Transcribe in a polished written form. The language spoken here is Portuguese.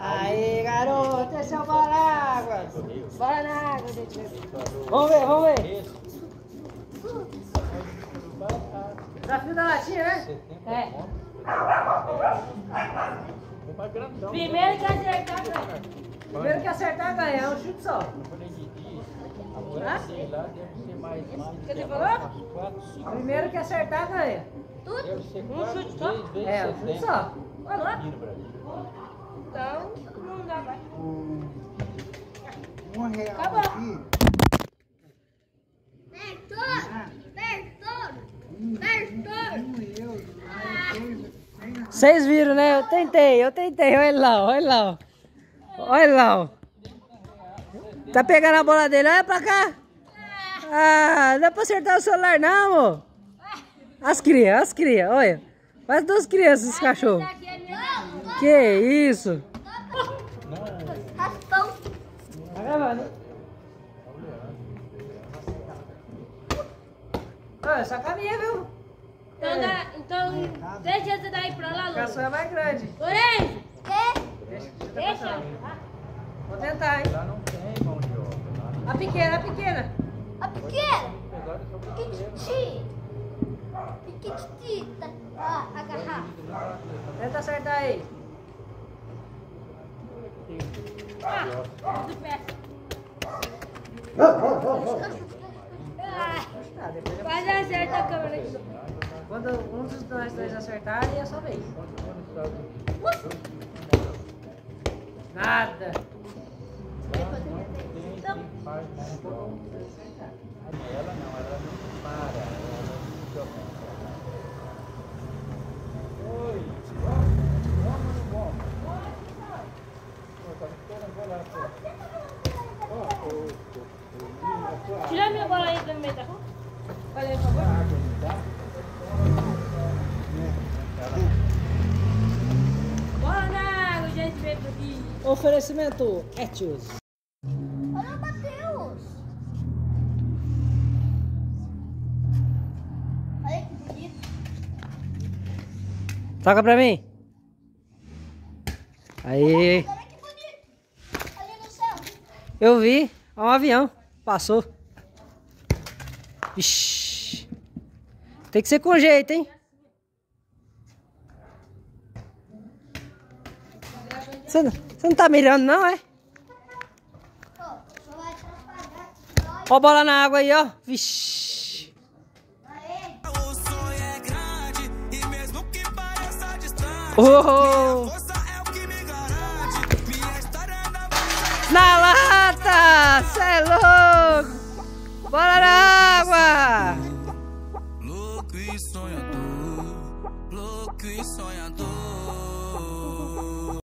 Aí, garoto, esse é o bora na água. Bora na água, gente. Vamos ver, vamos ver. Desafio da latinha, né? É. Primeiro que acertar, ganha. Primeiro que acertar, ganha. É um chute só. O que você falou? Primeiro que acertar, ganha. Tudo? Um chute só? É, um chute só. Então, não dá mais. R$1 Acabou. aqui. Vocês viram, né? Eu tentei. Olha lá, olha lá. Olha lá. Tá pegando a bola dele, olha pra cá. Ah, não dá pra acertar o celular não, amor. As crias, olha. Faz duas crianças esse cachorro. Que isso? Tá gravando. Olha, só caminha, viu? Então, deixa essa daí pra lá, A Lu. caçamba é mais grande. Lourenço, Deixa. deixa. Vou tentar, hein? Lá não tem mão de obra. A pequena, a pequena. A pequena. Piquitita. Ó, a garrafa. Tenta acertar aí. Do pé. Tá, depois eu... Quase acerta a câmera aqui. Quando um dos dois acertarem, é só vez. Nada. Ela não para. Ela fica Oi, vamos no bom. Tá esperando, vai lá, pô. Tira minha bola aí do meio da rua. Olha aí, por favor. Água, não dá? Bola na água, gente, veio aqui. Oferecimento Etios. Olha o Matheus. Olha que bonito. Toca pra mim. Aí. Olha que bonito. Ali no céu. Eu vi. É um avião. Passou. Ixi. Tem que ser com jeito, hein? Você não tá mirando, não, é? Ó, só vai atrapalhar. Ó a bola na água aí, ó. Vixe. Aê. O sonho é grande e mesmo que pareça distante, Oh, força é o que me garante. Minha história não vai na lata! Cê é louco! Bola na água! louco e sonhador, louco e sonhador.